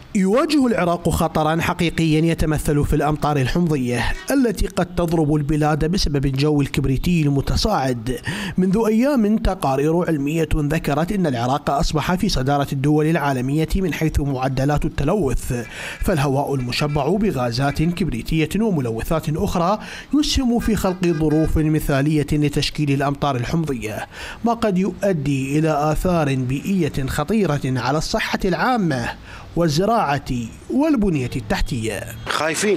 يواجه العراق خطرا حقيقيا يتمثل في الأمطار الحمضية التي قد تضرب البلاد بسبب الجو الكبريتي المتصاعد. منذ أيام تقارير علمية ذكرت أن العراق أصبح في صدارة الدول العالمية من حيث معدلات التلوث، فالهواء المشبع بغازات كبريتية وملوثات أخرى يسهم في خلق ظروف مثالية لتشكيل الأمطار الحمضية، ما قد يؤدي إلى آثار بيئية خطيرة على الصحة العامة والزراعة والبنية التحتية. خايفين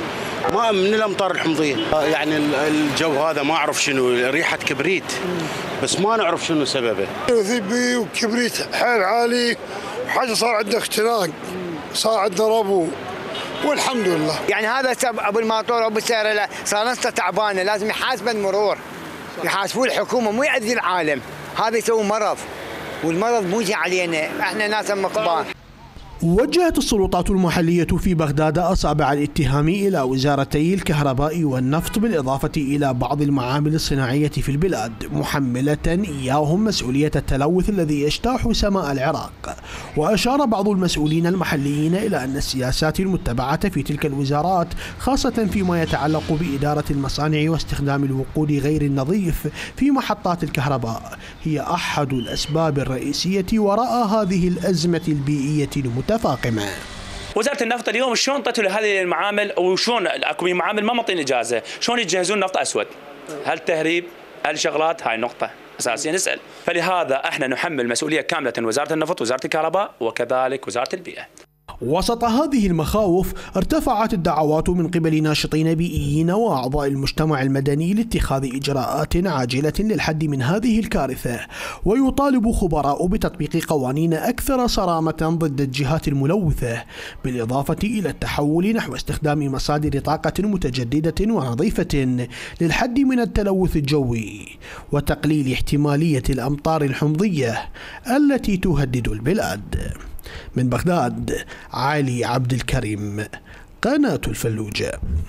ما من الأمطار الحمضية، يعني الجو هذا ما أعرف شنو، ريحة كبريت بس ما نعرف شنو سببه. ذبي وكبريت حيل عالي، وحاجة صار عندنا اختناق، صار عندنا ربو والحمد لله. يعني هذا ابو الماطور ابو السيارة صار نفسه تعبانه، لازم يحاسب المرور، يحاسبوه الحكومه مو يأذي العالم، هذا يسوي مرض والمرض مو جاي علينا، احنا ناس مقبار. وجهت السلطات المحلية في بغداد أصابع الاتهام إلى وزارتي الكهرباء والنفط بالإضافة إلى بعض المعامل الصناعية في البلاد، محملة إياهم مسؤولية التلوث الذي يجتاح سماء العراق. وأشار بعض المسؤولين المحليين إلى أن السياسات المتبعة في تلك الوزارات، خاصة فيما يتعلق بإدارة المصانع واستخدام الوقود غير النظيف في محطات الكهرباء، هي أحد الأسباب الرئيسية وراء هذه الأزمة البيئية المتفاقمة. وزارة النفط اليوم شلون طلعتوا لهذه المعامل، وشلون اكو معامل ما معطين اجازه، شلون يجهزون نفط اسود؟ هل تهريب؟ هل شغلات؟ هاي نقطة أساسية نسأل. فلهذا احنا نحمل مسؤولية كاملة وزارة النفط، وزارة الكهرباء، وكذلك وزارة البيئة. وسط هذه المخاوف ارتفعت الدعوات من قبل ناشطين بيئيين وأعضاء المجتمع المدني لاتخاذ إجراءات عاجلة للحد من هذه الكارثة، ويطالب خبراء بتطبيق قوانين أكثر صرامة ضد الجهات الملوثة، بالإضافة إلى التحول نحو استخدام مصادر طاقة متجددة ونظيفة للحد من التلوث الجوي وتقليل احتمالية الأمطار الحمضية التي تهدد البلاد. من بغداد، علي عبد الكريم، قناة الفلوجة.